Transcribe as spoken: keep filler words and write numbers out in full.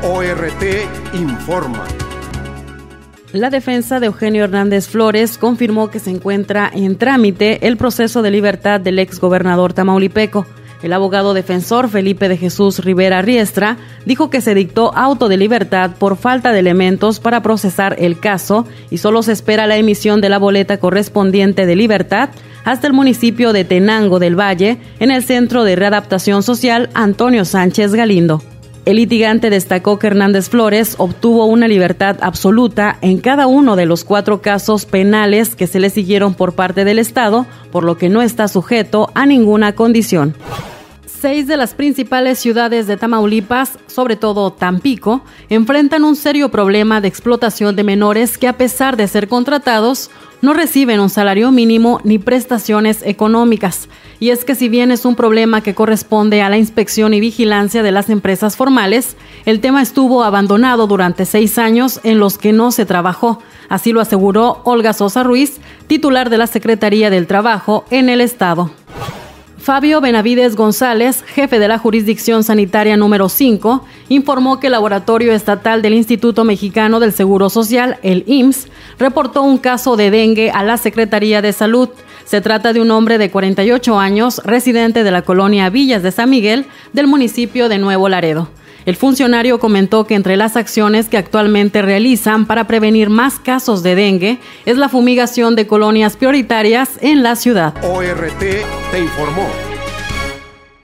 O R T informa. La defensa de Eugenio Hernández Flores confirmó que se encuentra en trámite el proceso de libertad del exgobernador tamaulipeco. El abogado defensor Felipe de Jesús Rivera Riestra dijo que se dictó auto de libertad por falta de elementos para procesar el caso y solo se espera la emisión de la boleta correspondiente de libertad hasta el municipio de Tenango del Valle, en el Centro de Readaptación Social Antonio Sánchez Galindo. El litigante destacó que Hernández Flores obtuvo una libertad absoluta en cada uno de los cuatro casos penales que se le siguieron por parte del Estado, por lo que no está sujeto a ninguna condición. Seis de las principales ciudades de Tamaulipas, sobre todo Tampico, enfrentan un serio problema de explotación de menores que, a pesar de ser contratados, no reciben un salario mínimo ni prestaciones económicas. Y es que si bien es un problema que corresponde a la inspección y vigilancia de las empresas formales, el tema estuvo abandonado durante seis años en los que no se trabajó. Así lo aseguró Olga Sosa Ruiz, titular de la Secretaría del Trabajo en el Estado. Fabio Benavides González, jefe de la Jurisdicción Sanitaria número cinco, informó que el Laboratorio Estatal del Instituto Mexicano del Seguro Social, el I M S S, reportó un caso de dengue a la Secretaría de Salud. Se trata de un hombre de cuarenta y ocho años, residente de la colonia Villas de San Miguel, del municipio de Nuevo Laredo. El funcionario comentó que entre las acciones que actualmente realizan para prevenir más casos de dengue es la fumigación de colonias prioritarias en la ciudad. O R T te informó.